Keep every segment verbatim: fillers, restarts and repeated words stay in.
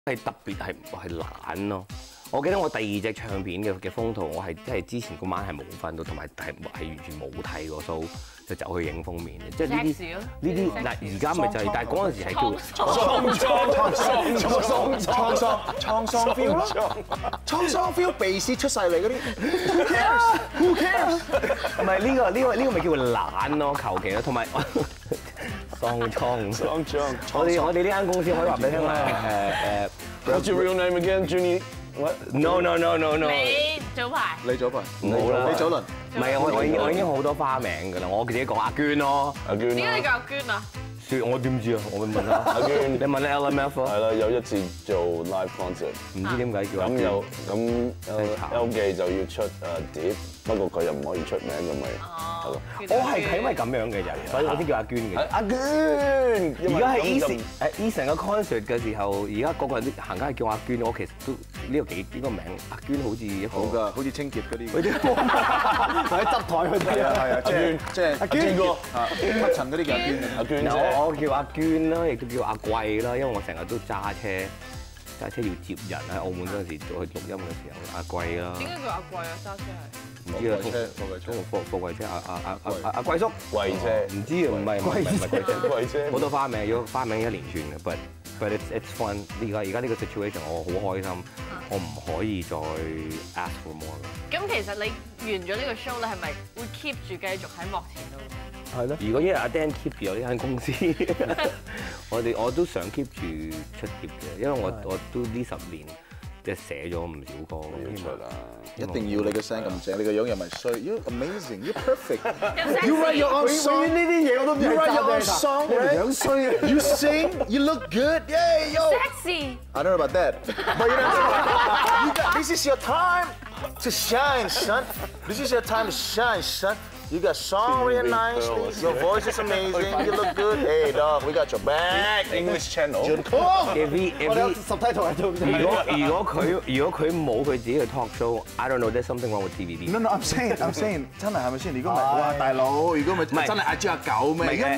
係特別係係懶咯。我記得我第二隻唱片嘅嘅封圖，我係即係之前嗰晚係冇瞓到，同埋係係完全冇睇過 show， 就走去影封面嘅。即係呢啲呢啲嗱，而家咪就係，但係嗰陣時係叫滄桑滄桑滄桑滄桑 feel 滄桑 feel 鼻屎出晒嚟嗰啲 ，Who cares？Who cares？ 唔係呢個呢個呢個咪叫懶咯，求其咯，同埋喪倉喪倉。我哋我哋呢間公司可以話俾你聽啦，誒誒。 What's your real name again, Junie? What? No no no no no。 你早排。 你早排。 冇啦。 你早輪。 唔係啊，我我已我已經好多花名㗎啦，我自己講阿娟咯。 阿娟。 點解你叫阿娟啊？ 我點知啊？我會問下阿娟。你問你 L M F 啊？ 係啦，有一次做 live concert， 唔知點解叫阿娟。 咁又咁 L 記就要出誒碟，不過佢又唔可以出名咁咪係咯。 我係係因為咁樣嘅人，所以我先叫阿娟嘅。 阿娟， 而家係 Eason 誒 Eason 嘅 concert 嘅時候，而家個個人都行街係叫阿娟，我其實都呢個幾呢個名阿娟好似一個好㗎，好似清潔嗰啲。 嗰啲或者執台嗰啲啊， 係啊，即係即係阿娟哥啊，乜塵嗰啲叫阿娟。 阿娟姐， 我我叫阿娟啦，亦都叫阿貴啦，因為我成日都揸車。揸車要接人喺澳門嗰陣時做去錄音嘅時候，阿貴啦。 點解叫阿貴啊？揸車係？ 唔知啊， 貨櫃車， 貨貨櫃車，阿阿阿阿阿阿貴叔， 貴車， 唔知啊，唔係唔係唔係貴車， 貴車， 好多花名，如果花名一連串嘅，but but it's it's fun。而家而家呢個 situation 我好開心，我唔可以再 ask for more。 咁其實你完咗呢個 show 你係咪會 keep 住繼續喺幕前度？ 係咯。如果一日阿 Dan keep 住有呢間公司，我哋我都想 keep 住出碟嘅，因為我我都呢十年即係寫咗唔少歌。 出啦！ 一定要你個聲咁正，你個樣又咪衰 ，You amazing, you perfect。 You write your own song， 呢啲嘢我都唔知 You write your own song，樣衰啊 ！You sing, you look good, yeah, yo。 Sexy。 I don't know about that, but you know, you got, this is your time to shine, son. This is your time to shine, son. You got song really nicely. Your voice is amazing. You look good. Hey, dog, we got your back. English channel。 準確。 我哋十梯台做。如果如果佢如果佢冇佢自己嘅 talk show，I don't know there's something wrong with T V B。 No no, I'm saying, I'm saying， 真係係咪先？如果唔係，哇大佬，如果唔係真係阿豬阿狗咩？ 誒誒誒誒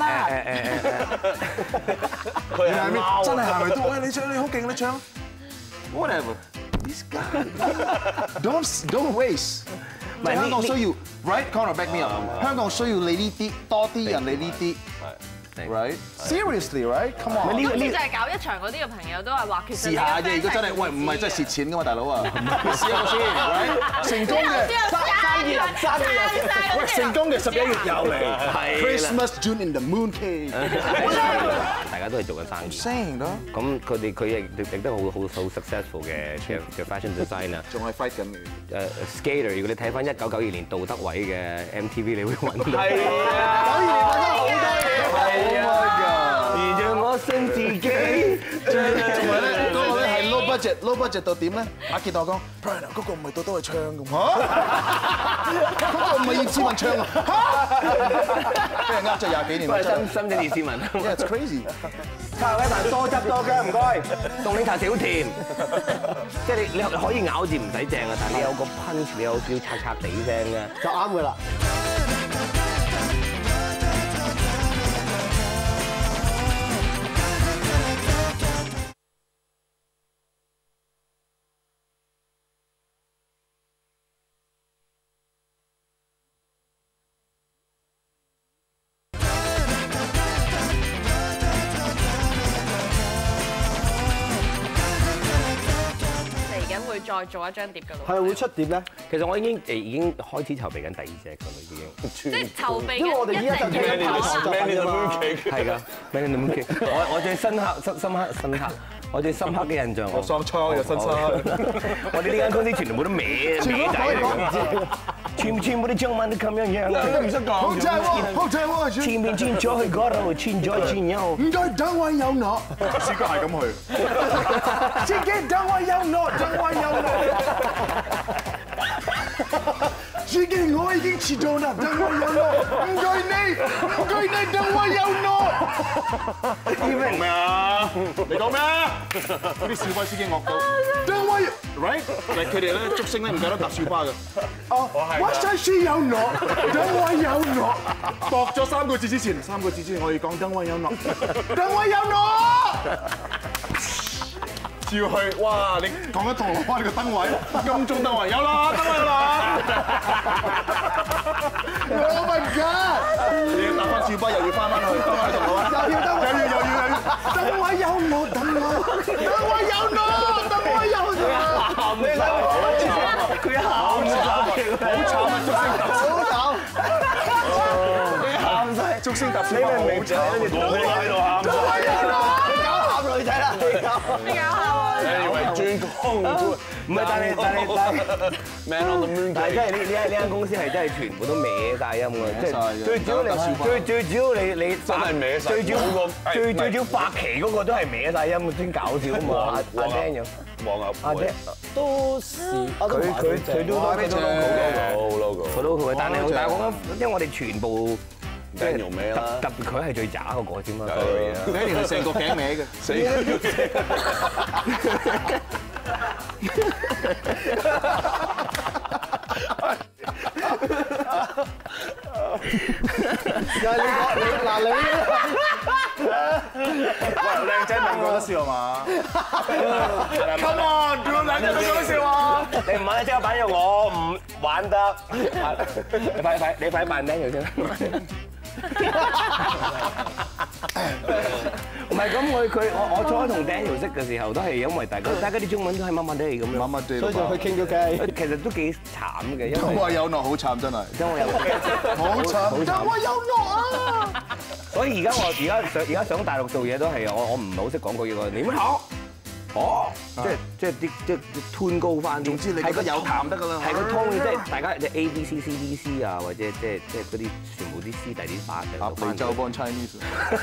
佢係咩？真係係咪都？喂，你唱你好勁，你唱。Whatever. This guy. Don't don't waste。香港需要 right corner back me up。香港需要你呢啲多啲人，你呢啲。Right? Seriously, right? Come on！ 呢個就係搞一場嗰啲嘅朋友都係話，其實試下啫。如果真係喂唔係真係蝕錢噶嘛，大佬啊！你試下先 ，right？ 成功嘅生意人，生意人。喂，成功嘅十一月有嚟。係 Christmas June in the moon cave。 大家都係做緊生意。 Saying 咯。 咁佢哋佢亦亦都好好好 successful 嘅嘅嘅 fashion designer。 仲係 fight 緊嘅。 誒 skater， 如果你睇翻一九九二年杜德偉嘅 M T V， 你會揾到。 係啊！九二年發生好多嘢。Oh my god！ 而讓我信自己。 同埋咧，嗰個咧係 low budget，low budget 到點咧？阿傑同我講 ，Brian 嗰個唔係杜德偉唱嘅嚇，嗰個唔係葉倩文唱啊嚇，俾人呃咗廿幾年。 都係深深圳葉倩文。 Yeah, it's crazy。 茶一啖多汁多薑，唔該。凍檸茶少甜，即係你你可以咬字唔使正啊，但係你有個 punch， 你有少少刷刷地聲嘅，就啱㗎啦。 再做一張碟㗎咯。 係會出碟咧？其實我已經誒已經開始籌備緊第二隻㗎啦，已經。 即係籌備緊一隻。 因為我哋依家就嘅聽跑 Man in the Mooncake。 係㗎 ，Man in the Mooncake。我我最深刻深深刻深刻，我最深刻嘅印象。 我喪倉有新衫。 我哋呢間公司全部都歪歪仔嚟㗎。全全部啲中文都咁樣樣，都唔識講。 好正喎，好正喎！ 前面轉咗去嗰度，轉咗轉右。 唔該，等位有我。試過係咁去。自己等位有我，等位有我。自己我已經遲到啦，等位有我。唔該你，唔該你，等位有我。你明唔明啊？你講咩啊？嗰啲小巴司機惡到。等位 ，right？ 嚟佢哋咧竹升咧唔夠得搭小巴㗎。哦，我想輸有我，等位有我。度咗三個字之前，三個字之前我要講等位有我，等位有我。 照去，哇！你講緊銅鑼灣個燈位，金鐘燈位有啦，燈位有啦。Oh my god！ 你要搭翻小巴又要翻返去，翻返去銅鑼灣，又要燈位，又要又要又要，燈位有我，燈位，燈位有我，燈位有我。喊咩啦？佢喊好慘啊！好慘！你喊晒，竹升搭小巴好慘，我喺度喊晒。你搞喊女仔啦！你搞， 你搞下你以為專攻唔係，但係但係但係 Man on the Moon， 但係真係呢呢呢間公司係真係全部都歪晒音㗎，即係最主要你最最主要你你真係歪晒。 最主要最最主要白旗嗰個都係歪晒音，先搞笑啊嘛！阿阿 Daniel， 黃牛阿 Daniel 都是佢佢佢都佢都 logo logo， 佢都佢，但係但係我覺得，因為我哋全部。 即係用咩啦？ 特別佢係最渣嗰個啫嘛。 你一定係成個頸歪嘅， 死佢！ 又係你講你嗱你， 喂，靚仔問過得笑係嘛 ？Come on，叫靚仔問過得笑啊！ 你唔玩即刻扮咗我唔玩得。你快快你快扮 Daniel 先。唔係咁，我佢我我初同 Daniel 識嘅時候，都係因為大家大家啲中文都係乜乜地咁樣， 乜乜地， 所以就去傾咗偈。 其實都幾慘嘅，因為燈位有諾好慘真係， 因為有好慘，燈位有諾啊！ 所以而家我而家上而家上大陸做嘢都係我我唔係好識講句嘢喎，你乜好？哦，即係即係啲即係 tune 高翻， 總之你覺得有談得㗎啦， 係個 tone 即係大家即係 A B C C D C 啊，或者即係即係嗰啲全部啲師弟啲發嘅。 鴨脷洲幫 Chinese。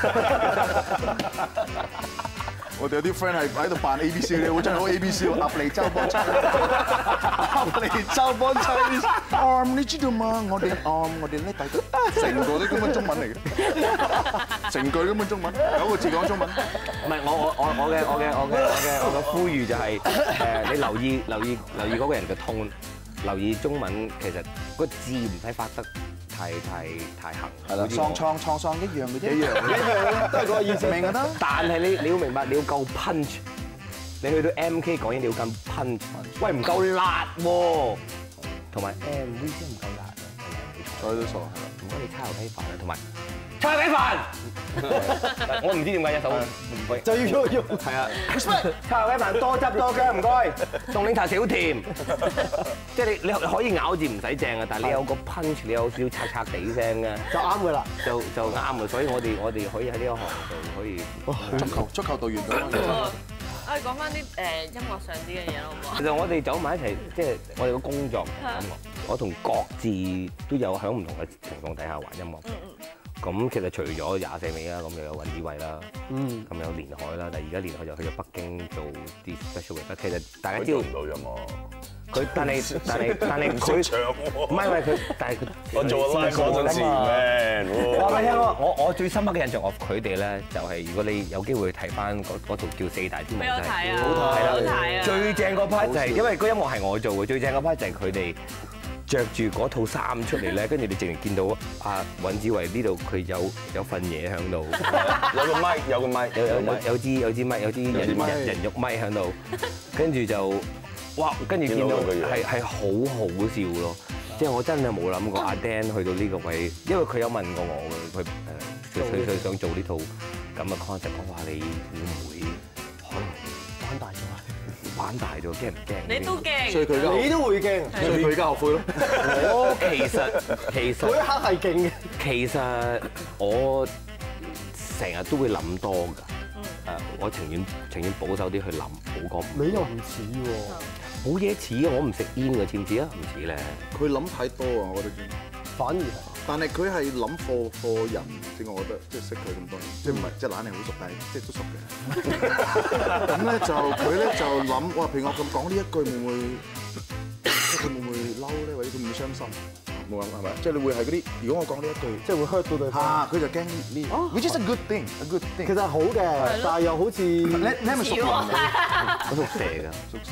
我哋有啲 friend 係喺度扮 A B C 嘅，好真係好 A B C 喎，鴨脷洲幫 Chinese。鴨脷洲幫 Chinese。arm 你知道嘛？我哋 arm 我哋叻大家，成個都咁嘅中文嚟嘅，成句咁嘅中文，九個字講中文。 唔係我我我我嘅我嘅我嘅我嘅我嘅呼籲就係誒，你留意留意留意嗰個人嘅 tone，留意中文其實個字唔使發得太太太行。 係啦，喪創創喪一樣嘅啫，一樣一樣都係嗰個意思。 明㗎得。 但係你你要明白，你要夠 punch。你去到 M K 講嘢，你要咁 punch。喂，唔夠辣喎，同埋 M V 先唔夠辣啊！ 所以都傻係啦。 唔該，你叉牛雞飯啊，同埋叉牛雞飯。我唔知點解一手唔會就要要要係啊！叉牛雞飯多汁多薑，唔該。凍檸茶少甜。即係你你可以咬字唔使正啊，但係你有個 punch，你有少少刷刷地聲嘅， 就啱㗎啦， 就就啱啊！所以我哋我哋可以喺呢個行度可以足球足球導員咁。 我哋講翻啲誒音樂上啲嘅嘢好唔好？ 其實我哋走埋一齊，即係我哋個工作音樂，我同各自都有喺唔同嘅情況底下玩音樂。咁其實除咗廿四味啦，咁又有尹子維啦，咁有連海啦，但係而家連海就去咗北京做啲 special 嘅。其實大家知道唔到音樂。 佢但係但係但係佢唔識唱喎。 唔係唔係佢，但係佢我做 live 嗰陣時，man， 我話俾你聽我我我最深刻嘅印象，我佢哋咧就係如果你有機會睇翻嗰嗰套叫《四大天王》， 好睇啊！ 好睇好睇啊！ 最正嗰 part 就係因為嗰音樂係我做嘅，最正嗰 part 就係佢哋着住嗰套衫出嚟咧，跟住你淨係見到阿尹子維呢度佢有有份嘢喺度， 有個咪，有個咪， 有有有有支有支咪，有支人人人肉咪喺度，跟住就。哇！跟住見到係係好好笑咯，即係我真係冇諗過阿 Dan 去到呢個位，因為佢有問過我嘅，佢誒佢佢想做呢套咁嘅 concept，我話你會唔會可能玩大咗， 玩大咗，驚唔驚？ 你都驚， 所以佢而家你都會驚， 所以佢而家後悔咯。 我其實其實嗰一刻係勁嘅。 其實我成日都會諗多㗎，誒我情願情願保守啲去諗，冇講。 你又唔似喎。 冇嘢似啊！我唔食煙嘅，似唔似啊？唔似咧。 佢諗太多啊！我覺得， 反而係。 但係佢係諗貨貨人，即係我覺得，即係識佢咁多年，即係唔係即係懶係好熟，但係即係都熟嘅。咁咧就佢咧就諗，哇！譬如我咁講呢一句會唔會，佢會唔會嬲咧，或者佢會唔會傷心？冇諗係咪？即係你會係嗰啲，如果我講呢一句， 即係會 hurt 到對方。 啊！佢就驚呢，which is a good thing，a good thing。 其實係好嘅，但係又好似你你係咪屬龍？ 我屬蛇㗎， 屬蛇。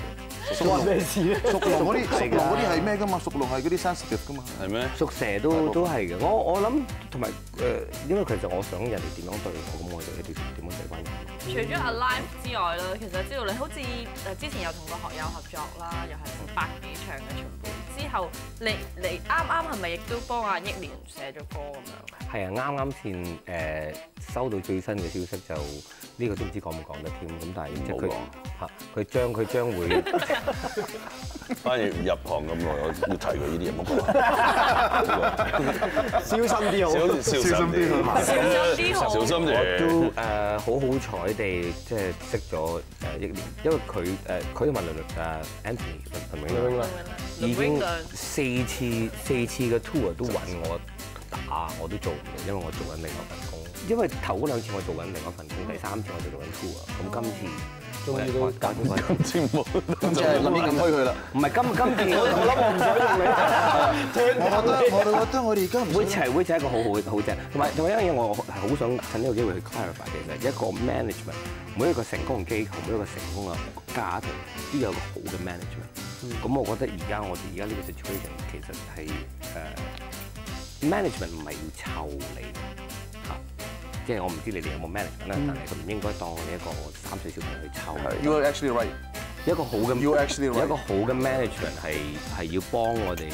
屬龍咩事咧？ 屬龍嗰啲屬龍嗰啲係咩㗎嘛？屬龍係嗰啲 sensitive 㗎嘛。 係咩？ 屬蛇都都係嘅。我我諗同埋誒，因為其實我想人哋點樣對我，咁我就一定點樣對翻人。 除咗 Alive 之外啦，其實知道你好似誒之前有同個學友合作啦，又係百幾場嘅巡迴。之後你你啱啱係咪亦都幫阿憶蓮寫咗歌咁樣？ 係啊，啱啱先誒收到最新嘅消息就呢個都唔知講唔講得添。咁但係即係佢嚇佢將佢將會反而入行咁耐，我要提佢呢啲嘢冇講。 小心啲好， 小心啲， 小心啲好。 小心啲。 我都誒好好彩地即係識咗誒憶蓮，因為佢誒佢同埋倫誒 Anthony 倫永亮已經四次四次嘅 tour 都揾我打，我都做唔到，因為我做緊另一份工。因為頭嗰兩次我做緊另一份工，第三次我就做緊 tour，咁今次終於都搞掂佢。 今次冇， 咁即係諗住咁推佢啦。 唔係今今次我我諗我唔想用你。 我覺得我哋覺得我哋而家唔會齊會齊一個好好好正，同埋同埋一樣嘢我係好想趁呢個機會去 clarify，其實一個 management 每一個成功嘅機構，每一個成功嘅家庭都有一個好嘅 management。咁我覺得而家我哋而家呢個 situation 其實係誒 management 唔係要湊你嚇，即係我唔知你哋有冇 management 啦，但係佢唔應該當我哋一個三歲小朋友去湊。 You are actually right。 一個好嘅 You actually right。 一個好嘅 management 係係要幫我哋，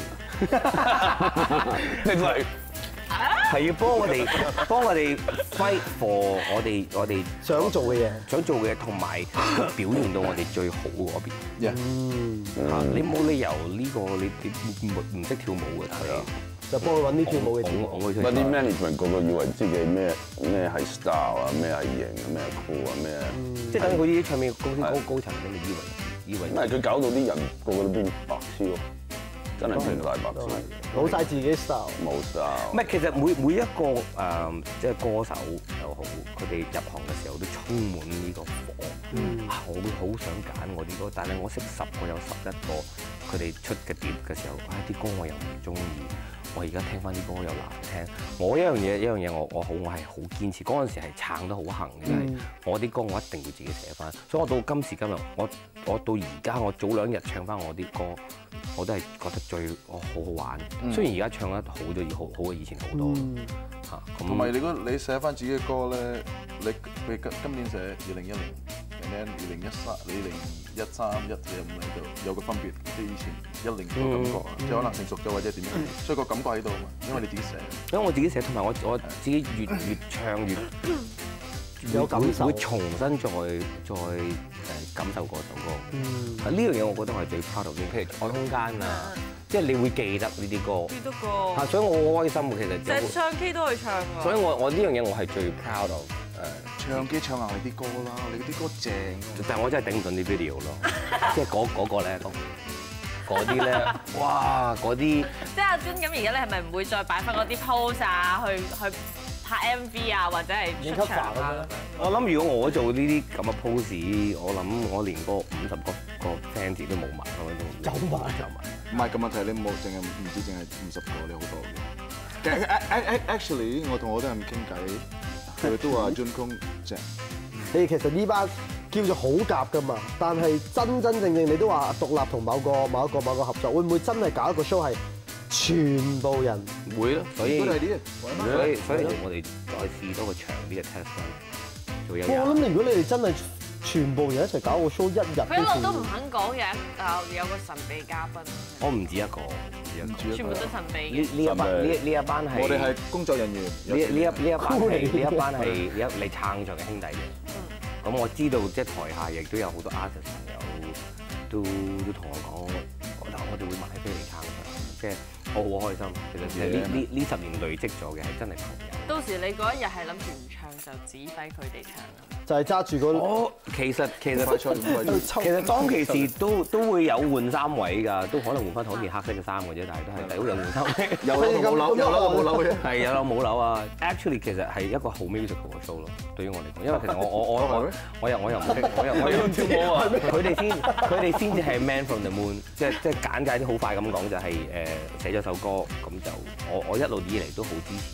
你係係要幫我哋幫我哋 fight for 我哋我哋想做嘅嘢， 想做嘅嘢，同埋表現到我哋最好嗰邊。 嗯， 你冇理由呢個你你唔唔識跳舞嘅，但係就幫佢揾啲跳舞嘅節目。 我乜啲 management 個個以為自己咩咩係 star 啊，咩係型啊，咩係 cool 啊，咩即係等佢啲唱片公司高高層咁，你以為以為唔係佢搞到啲人個個都變白痴喎，真係變大白痴， 冇晒自己 style。 冇 style。 唔係，其實每每一個誒即係歌手又好，佢哋入行嘅時候都充滿呢個火。啊，我會好想揀我啲歌，但係我識十個有十一個，佢哋出嘅碟嘅時候，啊啲歌我又唔中意。我而家聽翻啲歌又難聽，我一樣嘢一樣嘢我我好我係好堅持，嗰陣時係撐得好行嘅，就係、是、我啲歌我一定要自己寫翻，所以我到今時今日，我我到而家我早兩日唱翻我啲歌，我都係覺得最我好好玩。嗯、雖然而家唱得好咗，好好過以前好多嚇。咁同埋你嗰你寫翻自己嘅歌咧，你譬如今今年寫二零一零。二零一三、二零一三、一四、五喺度有個分別，即係以前一零個感覺啊，即係可能成熟咗或者點樣，所以個感覺喺度啊嘛，因為你自己寫。 因為我自己寫，同埋我我自己越越唱越有感受，會重新再再誒感受嗰首歌。嗯，呢樣嘢我覺得我係最 proud of 嘅，譬如愛空間啊，即係你會記得呢啲歌。 記得歌。嚇， 所以我好開心嘅，其實。 即係唱 K 都去唱㗎。所以我我呢樣嘢我係最 proud of。 誒唱機唱下你啲歌啦，你嗰啲歌正。 但係我真係頂唔順啲 video 咯，即係嗰嗰個咧，嗰啲咧，哇嗰啲。 即係阿 Jun 咁，而家你係咪唔會再擺翻嗰啲 pose 啊，去去拍 M V 啊，或者係出場啊？ 我諗如果我做呢啲咁嘅 pose， 我諗我連個五十個個 fans 都冇埋， 走埋走埋。 唔係個問題，你冇淨係唔止淨係五十個，你好多嘅。Actually， 我同我啲人傾偈。佢哋都話 Jun 空正， 你其實呢班叫做好夾噶嘛，但係真真正正你都話獨立同某個某一個某個合作，會唔會真係搞一個 show 係全部人會咯？所以所以所以我哋再試多個長啲嘅 test run，做一日。 我諗你如果你哋真係全部人一齊搞個 show，一日都佢一路都唔肯講嘅，誒有個神秘嘉賓。 我唔止一個， 全部都神秘嘅。 呢呢一班呢呢一班係我哋係工作人員。 呢呢一呢一班係呢一班係一你撐場嘅兄弟嘅。咁我知道即係台下亦都有好多 artist 朋友都都同我講，我我哋會買飛嚟撐場，即係我好開心。其實其實呢呢呢十年累積咗嘅係真係朋友。 到時你嗰一日係諗住唔唱就指揮佢哋唱。 就係揸住個。 我其實其實其實當其時都都會有換衫位㗎，都可能換翻同一件黑色嘅衫嘅啫，但係都係都有換衫位。 有樓冇樓，有樓冇樓嘅。 係有樓冇樓啊 ！Actually 其實係一個好 musical 嘅 show 咯，對於我嚟講，因為其實我我我我我又我又唔識，我又我又跳舞啊！佢哋先佢哋先至係 Man from the Moon， 即係即係簡介啲好快咁講就係誒寫咗首歌，咁就我我一路以嚟都好支持。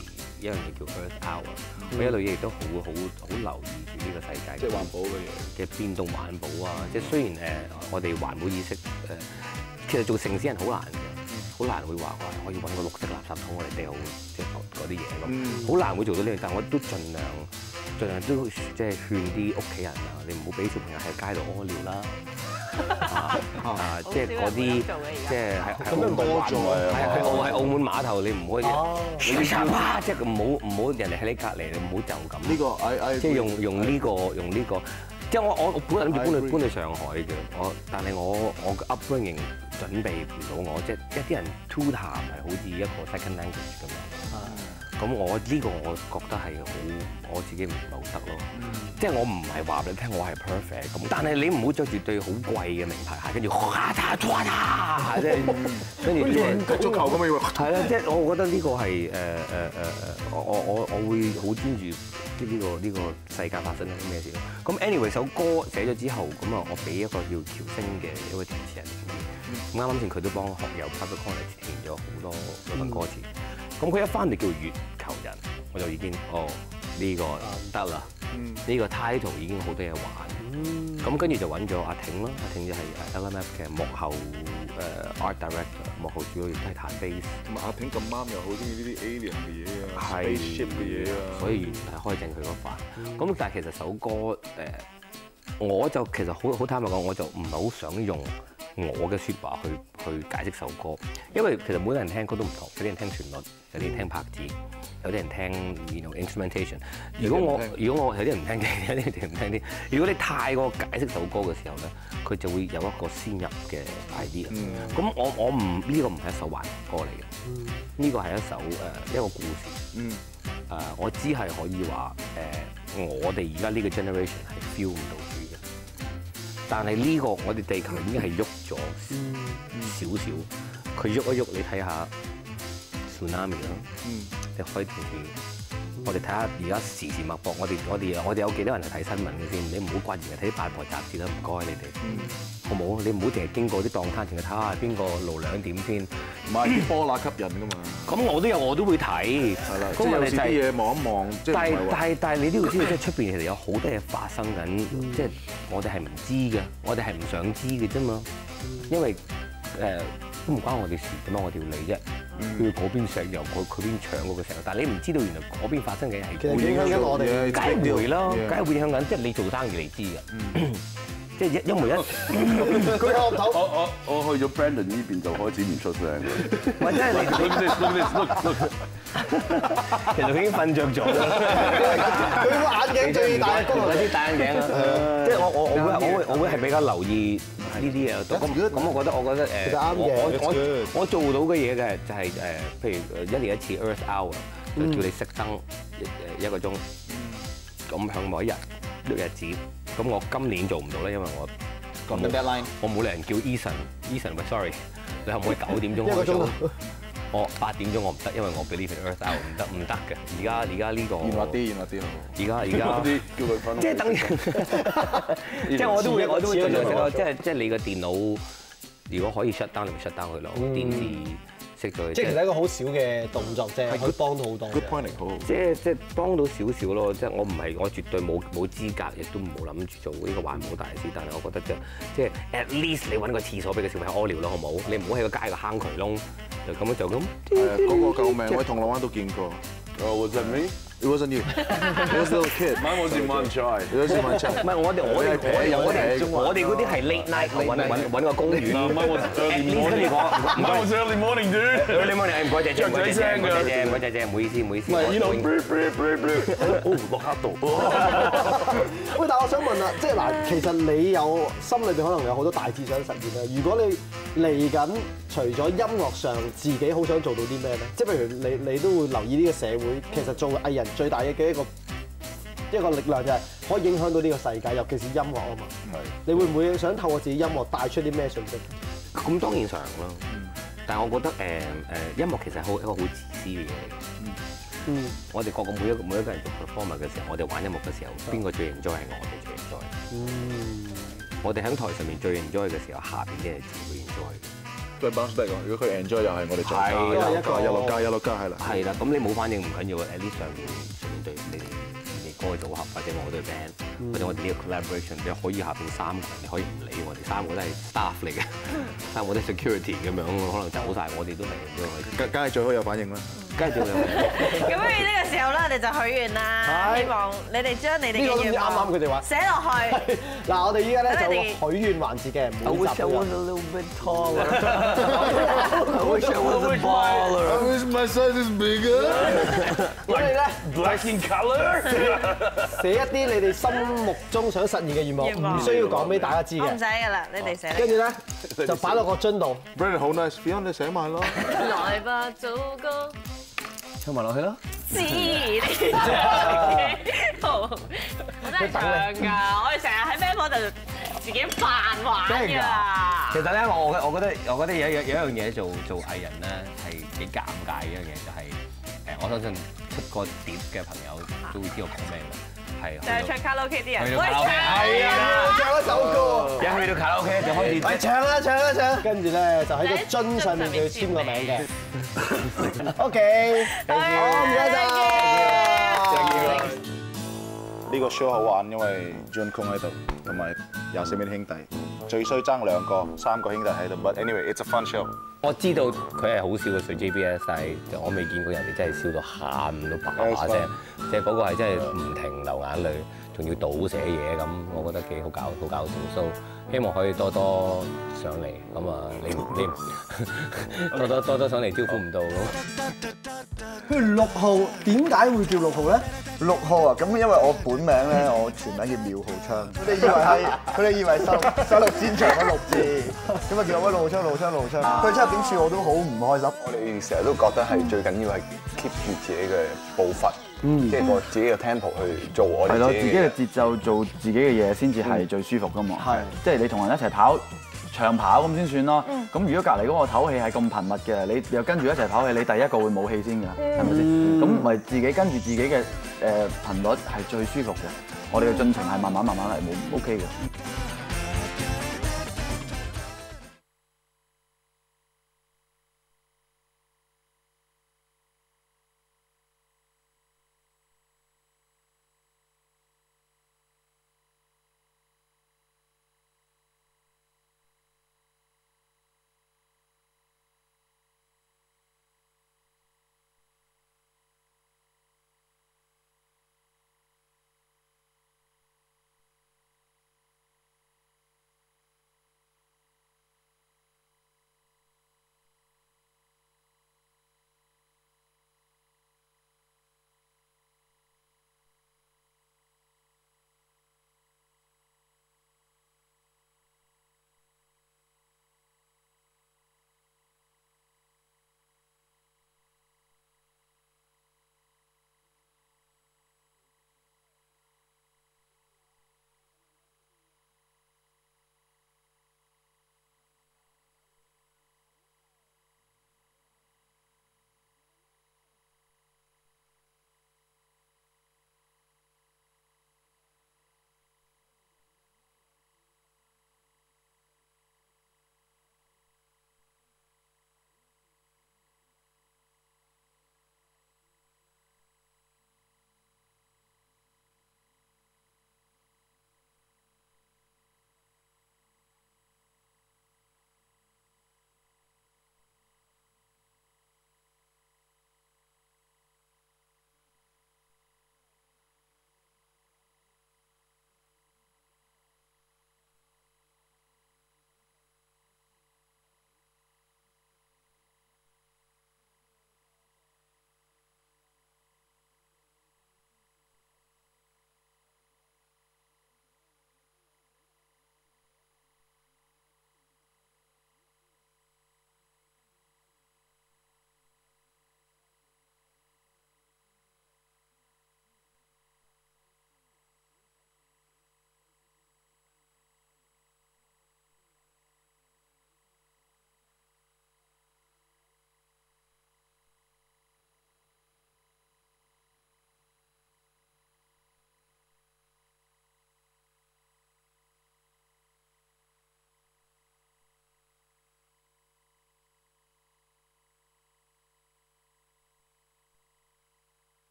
一樣嘢叫 Earth Hour，我一路亦都好好好留意住呢個世界即係環保嘅嘢嘅變動環保啊！即係雖然誒我哋環保意識誒，其實做城市人好難嘅，好難會話我要揾個綠色垃圾桶我哋掉即係嗰啲嘢咁，好難會做到呢樣，但係我都盡量盡量都即係勸啲屋企人啊，你唔好俾小朋友喺街度屙尿啦。啊啊！即係嗰啲，即係喺喺澳門多咗係係澳喺澳門碼頭，你唔可以，你要哇！即係唔好唔好人哋喺你隔離，你唔好就咁。 呢個 I I 即係用用呢個用呢個，即係我我我本來諗住搬去搬去上海嘅，我但係我我嘅 upbringing 準備唔到我，即係一啲人 tutor 係好似一個 second language 咁樣。咁我呢個我覺得係好，我自己唔係好得咯。即係我唔係話俾你聽我係 perfect 咁，但係你唔好着住對好貴嘅名牌鞋，跟住哇嗒哇嗒，即係跟住踢足球咁樣。 係啦，即係我覺得呢個係誒誒誒誒，我我我我會好專注呢個呢個世界發生緊啲咩事咯。咁 anyway 首歌寫咗之後，咁啊我俾一個叫喬星嘅一位填詞人，咁啱啱先佢都幫學友 Public College 填咗好多嗰份歌詞。咁佢一翻嚟叫月球人，我就已經哦呢個得啦，呢個 title 已經好多嘢玩。咁跟住就揾咗阿挺啦，阿挺就係 L M F 嘅幕後誒 art director， 幕後主要亦都係彈 bass。 同埋阿挺咁啱又好中意呢啲 alien 嘅嘢啊 ，spaceship 嘅嘢啊， 所以完全係開正佢嗰塊。咁但係其實首歌誒，我就其實好好坦白講，我就唔係好想用我嘅説話去去解釋首歌，因為其實每個人聽歌都唔同，有啲人聽旋律，有啲人聽拍子，有啲人聽 you know instrumentation。如果我如果我有啲人唔聽嘅，有啲人唔聽啲。如果你太過解釋首歌嘅時候咧，佢就會有一個先入嘅 idea。咁我我唔呢個唔係一首環歌嚟嘅，呢個係一首誒一個故事。 嗯。 誒我只係可以話誒，我哋而家呢個 generation 係 feel 唔到住嘅。但係呢個我哋地球已經係喐咗少少，佢喐一喐，你睇下 tsunami 啦，你開電視，我哋睇下而家時事脈搏，我哋我哋我哋有幾多人係睇新聞嘅先？你唔好掛住係睇八婆雜誌啦，唔該你哋，好冇？你唔好淨係經過啲檔攤，淨係睇下邊個露兩點先， 唔係啲波乸吸引㗎嘛。 咁我都有，我都會睇。係啦， 即係有時啲嘢望一望，即係但係但係但係你都要知道，即係出邊其實有好多嘢發生緊，即係我哋係唔知嘅，我哋係唔想知嘅啫嘛。因為誒都唔關我哋事，點解我哋要理啫？佢嗰邊石油，佢佢邊搶嗰個石油，但係你唔知道原來嗰邊發生嘅嘢係會影響緊我哋， 梗係會啦，梗係會影響緊，即係你做生意你知嘅。即係一一模一， 佢有頭。 我我我去咗 Brandon 呢邊就開始唔出聲嘅。 或者係你 Look this, look this, look look。 其實佢已經瞓着咗啦。 佢個眼鏡最大嗰嗰啲戴眼鏡啊，即係我我我會我會我會係比較留意呢啲嘢。咁咁我覺得我覺得誒，我我我我做到嘅嘢嘅就係誒，譬如一年一次 Earth Hour，就叫你熄燈一一個鐘，咁向某一日呢個日子。咁我今年做唔到咧，因為我講緊 deadline， 我冇理人叫 Eason，Eason 喂 sorry， 你可唔可以九點鐘開咗？我八點鐘我唔得，因為我 believe in Earth Hour 唔得唔得嘅。而家而家呢個嚴密啲，嚴密啲好。 而家而家啲叫佢分。 即係等於，即係我都會我都會盡量食咯。即係即係你個電腦如果可以 shut down，你咪 shut down 佢咯。電視熄咗佢。 即係其實一個好少嘅動作啫，可以幫到好多。 Good point，好。 即係即係幫到少少咯。即係我唔係我絕對冇冇資格，亦都冇諗住做呢個環保大使。但係我覺得即係即係 at least 你揾個廁所俾個小朋友屙尿咯，好冇？你唔好喺個街個坑渠窿就咁樣就咁。 係啊，嗰個救命我喺銅鑼灣都見過。 Oh, was that me? It wasn't you. It was a little kid. Mine was in one try. It was in one try. 唔係我哋我哋我哋我哋我哋嗰啲係 late night 揾揾揾個公園。 Mine was early morning. Mine was early morning, dude. Early morning，唔該謝謝，唔該謝謝，唔該謝謝，唔該謝謝，唔好意思，唔好意思。 唔係，you know，哦，落黑度。 喂，但係我想問啦，即係嗱，其實你有心裏邊可能有好多大志想實現啦。如果你嚟緊除咗音樂上自己好想做到啲咩咧？即係譬如你你都會留意呢個社會，其實做藝人最大嘅嘅一個一個力量就係可以影響到呢個世界，尤其是音樂啊嘛。係。你會唔會想透過自己音樂帶出啲咩信息？ 咁當然常啦。但係我覺得誒誒，音樂其實係好一個好自私嘅嘢嚟嘅。嗯。我哋個個每一個每一個人做 performer 嘅時候，我哋玩音樂嘅時候，邊個最 enjoy 係我哋最 enjoy。嗯。我哋喺台上面最 enjoy 嘅時候，下邊啲人自會 enjoy 嘅。 都係 bounce back 喎。如果佢 enjoy 又係我哋再加係啦一個一路加一路加係啦。 係啦，咁你冇反應唔緊要，at least 上面上面對你哋你嗰個組合或者我對 band 或者我哋呢個 collaboration，你可以下邊三個人，你可以唔理我哋三個都係 staff 嚟嘅，三個都係 security 咁樣，可能走晒我哋都嚟咗佢。 梗梗係最好有反應啦。 梗係最好有反應。 咁不如呢個時候咧，我哋就許願啦，希望你哋將你哋呢個都唔知啱嘅願望啱佢哋話寫落去。 嗱，我哋依家咧就許願環節嘅，每集都有。 a little bit taller. I wish I was a baller. I wish my size is bigger. 我哋咧 Black in color. 寫一啲你哋心目中想實現嘅願望，唔需要講俾大家知我唔嘅。 使㗎啦，你哋寫。 跟住咧就擺落個樽度， Brandon 好 nice，Fiona 你寫埋咯。 來吧，祖哥。 唱埋落去啦。 知你好，我真係唱㗎，我哋成日喺 band 房就自己扮玩㗎。 其實咧，我我覺得我覺得有有有一樣嘢做做藝人咧係幾尷尬嘅一樣嘢，就係誒我相信出過碟嘅朋友都會知道講咩嘅，係就係唱卡拉 OK 啲人。 去到卡拉 OK 係啊，唱一首歌。 一去到卡拉 OK 就開始喂，唱啦唱啦唱！跟住咧就喺個樽上面要簽個名嘅。OK，好唔該晒。 呢個 show 好玩，因為 Jungkook 喺度，同埋廿四名兄弟，最衰爭兩個，三個兄弟喺度。But anyway，it's a fun show。 我知道佢係好笑嘅水 J B S，但係我未見過人哋真係笑到喊到叭叭聲，即係嗰個係真係唔停流眼淚，仲要倒寫嘢咁，我覺得幾好搞，好搞笑。So 希望可以多多上嚟，咁啊你你多多多多上嚟招呼唔到咁。 佢六號點解會叫六號咧？ 六號啊，咁因為我本名咧，我全名叫廖浩昌，佢哋以為係，佢哋以為收收錄戰場嘅六字，咁啊叫我喂六號昌、六號昌、六號昌，佢真係點算我都好唔開心。 我哋成日都覺得係最緊要係 keep 住自己嘅步伐，即係個自己嘅 tempo 去做我哋係咯， 自己嘅自己嘅節奏做自己嘅嘢先至係最舒服噶嘛。 係， 即係你同人一齊跑長跑咁先算咯。咁如果隔離嗰個唞氣係咁頻密嘅，你又跟住一齊跑氣，你第一個會冇氣先㗎，係咪先？咁咪自己跟住自己嘅誒頻率係最舒服嘅。我哋嘅進程係慢慢慢慢嚟，冇 OK 嘅。